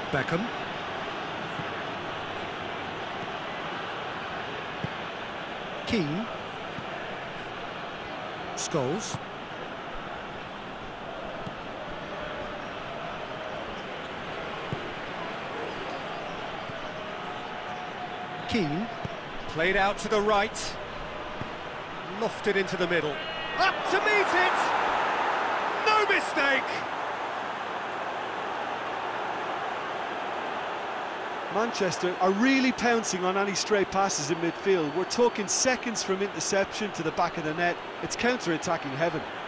Beckham. Keane. Scholes. Keane. Played out to the right. Lofted into the middle. Up to meet it! No mistake! Manchester are really pouncing on any stray passes in midfield. We're talking seconds from interception to the back of the net. It's counter-attacking heaven.